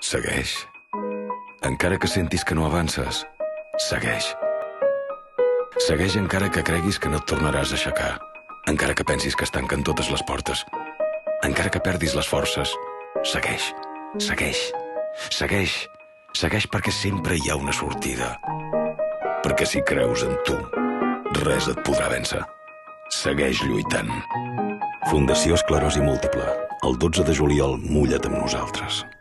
Segueix. Encara que sentis que no avances, segueix. Segueix encara que creguis que no et tornaràs a aixecar. Encara que pensis que es tanquen totes les portes. Encara que perdis les forces, segueix. Segueix. Segueix. Segueix perquè sempre hi ha una sortida. Perquè si creus en tu, res et podrà vèncer. Segueix lluitant. Fundació Esclerosi Múltiple. El 12 de juliol, mulla't amb nosaltres.